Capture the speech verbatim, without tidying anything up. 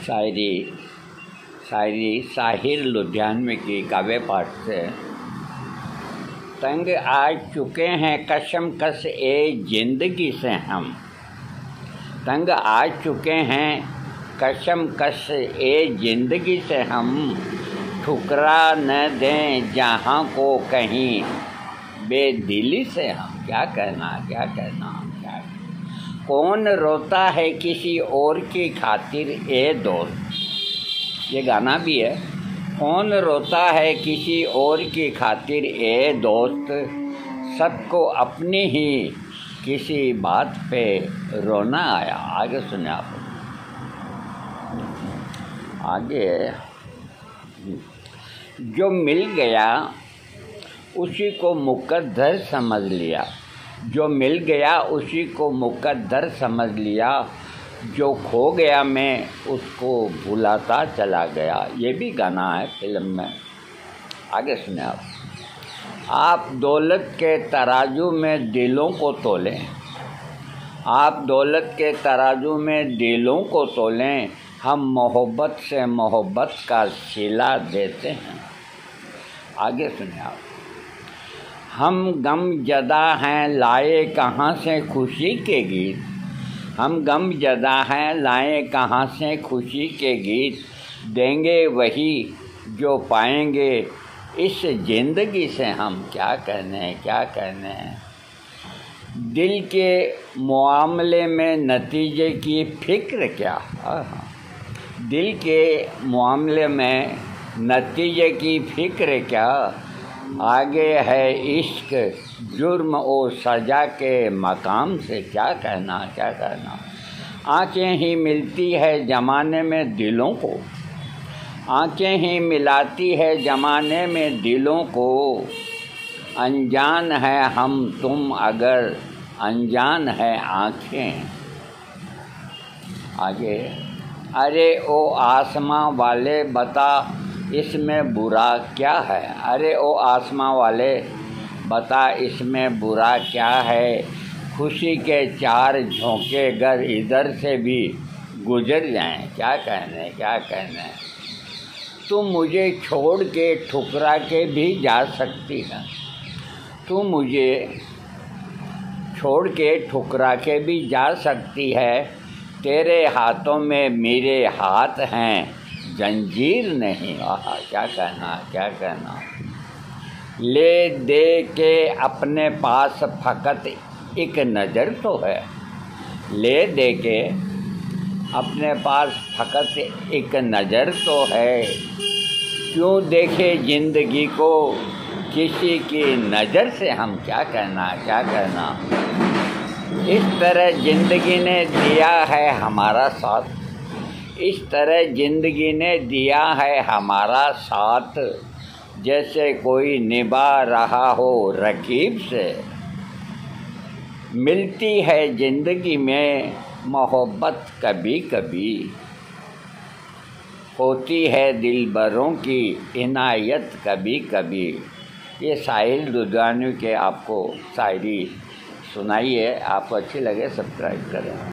शायरी शायरी साहिर लुधियानवी की काव्य पाठ से। तंग आ चुके हैं कसम कस ए जिंदगी से हम, तंग आ चुके हैं कसम कस ए जिंदगी से हम, ठुकरा न दें जहाँ को कहीं बेदिली से हम। क्या कहना क्या कहना क्या कौन रोता है किसी और की खातिर ए दोस्त, ये गाना भी है। कौन रोता है किसी और की खातिर ए दोस्त, सबको अपनी ही किसी बात पे रोना आया। आगे सुने आप। आगे जो मिल गया उसी को मुकद्दर समझ लिया, जो मिल गया उसी को मुकद्दर समझ लिया, जो खो गया मैं उसको भुलाता चला गया। ये भी गाना है फिल्म में। आगे सुने आप। आप दौलत के तराजू में दिलों को तोलें, आप दौलत के तराजू में दिलों को तोलें, हम मोहब्बत से मोहब्बत का सिला देते हैं। आगे सुने आप। हम गम जदा हैं लाए कहाँ से खुशी के गीत, हम गम जदा हैं लाए कहाँ से खुशी के गीत, देंगे वही जो पाएंगे इस ज़िंदगी से हम। क्या कहने हैं क्या कहने हैं। दिल के मामले में नतीजे की फ़िक्र क्या, दिल के मामले में नतीजे की फ़िक्र क्या, आगे है इश्क जुर्म और सज़ा के मकाम से। क्या कहना क्या कहना। आँखें ही मिलती है ज़माने में दिलों को, आँखें ही मिलाती है ज़माने में दिलों को, अनजान है हम तुम अगर अनजान है आँखें। आगे। अरे ओ आसमां वाले बता इसमें बुरा क्या है, अरे ओ आसमां वाले बता इसमें बुरा क्या है, खुशी के चार झोंके गर इधर से भी गुजर जाएं। क्या कहने क्या कहने। तुम मुझे छोड़ के ठुकरा के भी जा सकती है, तुम मुझे छोड़ के ठुकरा के भी जा सकती है, तेरे हाथों में मेरे हाथ हैं जंजीर नहीं। आहा क्या कहना क्या कहना। ले दे के अपने पास फ़कत एक नज़र तो है, ले दे के अपने पास फ़कत एक नज़र तो है, क्यों देखे ज़िंदगी को किसी की नज़र से हम। क्या कहना क्या कहना। इस तरह ज़िंदगी ने दिया है हमारा साथ, इस तरह ज़िंदगी ने दिया है हमारा साथ, जैसे कोई निभा रहा हो रकीब से। मिलती है ज़िंदगी में मोहब्बत कभी कभी, होती है दिलबरों की इनायत कभी कभी। ये साहिर लुधियानवी के आपको शायरी सुनाई है। आपको अच्छी लगे सब्सक्राइब करें।